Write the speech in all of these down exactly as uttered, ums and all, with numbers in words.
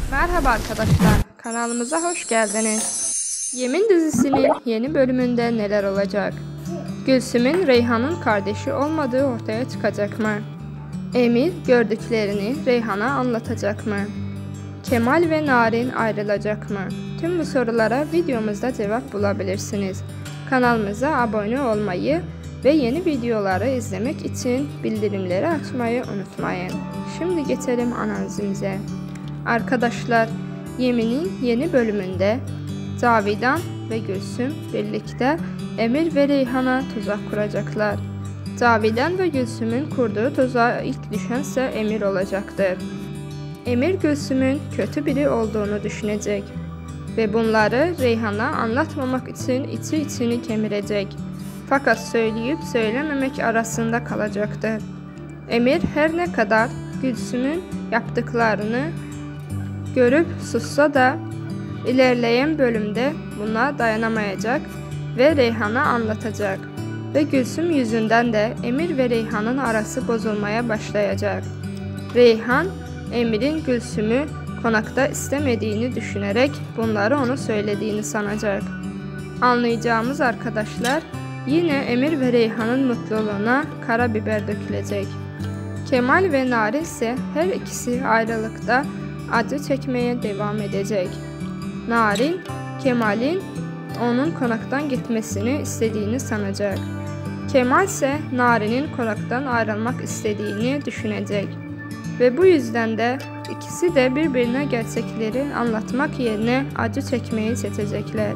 Merhaba arkadaşlar, kanalımıza hoş geldiniz. Yemin dizisinin yeni bölümünde neler olacak? Gülsüm'ün Reyhan'ın kardeşi olmadığı ortaya çıkacak mı? Emir gördüklerini Reyhan'a anlatacak mı? Kemal ve Narin ayrılacak mı? Tüm bu sorulara videomuzda cevap bulabilirsiniz. Kanalımıza abone olmayı ve yeni videoları izlemek için bildirimleri açmayı unutmayın. Şimdi geçelim analizimize. Arkadaşlar, Yemin'in yeni bölümünde Cavidan ve Gülsüm birlikte Emir ve Reyhan'a tuzak kuracaklar. Cavidan ve Gülsüm'ün kurduğu tuzağa ilk düşense Emir olacaktır. Emir Gülsüm'ün kötü biri olduğunu düşünecek ve bunları Reyhan'a anlatmamak için içi içini kemirecek. Fakat söyleyip söylememek arasında kalacaktır. Emir her ne kadar Gülsüm'ün yaptıklarını görüp sussa da ilerleyen bölümde buna dayanamayacak ve Reyhan'a anlatacak ve Gülsüm yüzünden de Emir ve Reyhan'ın arası bozulmaya başlayacak. Reyhan, Emir'in Gülsüm'ü konakta istemediğini düşünerek bunları onu söylediğini sanacak. Anlayacağımız arkadaşlar, yine Emir ve Reyhan'ın mutluluğuna karabiber dökülecek. Kemal ve Narin ise her ikisi ayrılıkta acı çekmeye devam edecek. Narin, Kemal'in onun konaktan gitmesini istediğini sanacak. Kemal ise Narin'in konaktan ayrılmak istediğini düşünecek. Ve bu yüzden de ikisi de birbirine gerçekleri anlatmak yerine acı çekmeyi seçecekler.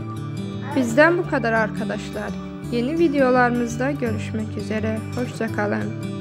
Bizden bu kadar arkadaşlar. Yeni videolarımızda görüşmek üzere. Hoşça kalın.